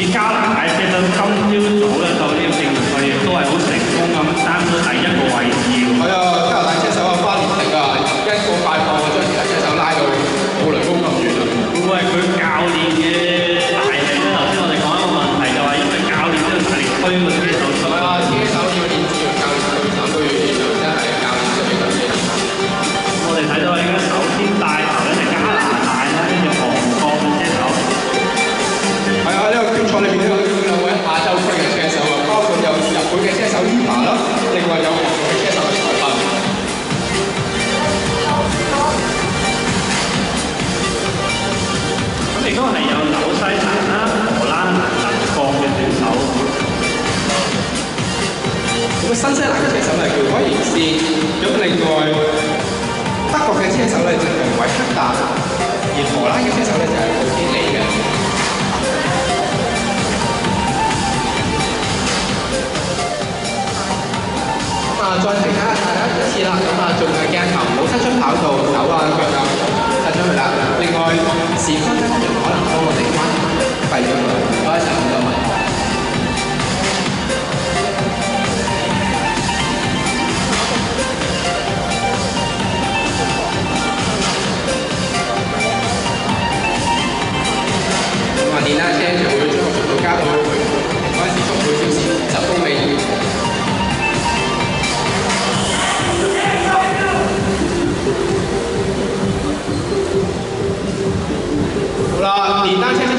加拿大車手今朝早咧就呢個正賽亦都係好成功咁擔咗第一個位置。 係啊，加拿大車手啊花連迪啊，一個快放就將其他車手拉到冇雷公咁遠啊！ 會唔會係佢教練嘅大力咧？頭先我哋講一個問題就係因為教練都要大力推個車手出。 係啊，車手要練之餘，教練對手都要練啊，真係教練最緊要。 我哋睇到而家首先帶頭咧係加拿大啦，跟住韓國嘅車手。 係啊，呢個決賽裏邊都有兩位亞洲區嘅車手啊，包括有日本嘅車手 Yuta 啦，另外有韓國嘅車手嘅裁判。 咁亦都係有紐西蘭啦、荷蘭、德國嘅選手。 咁新西蘭嘅車手係叫威廉斯，咁另外德國嘅車手咧就係韋克達，而荷蘭嘅車手咧就係布基尼嘅。咁啊，再提下大家一次啦，咁啊，盡量鏡頭唔好伸出跑道，手啊腳啊伸出去啦。另外時分咧，仲可能幫我哋關閉咗佢，唔該曬咁多位。電單車就會將個速度加到平均時速每小時10公里。好啦，電單車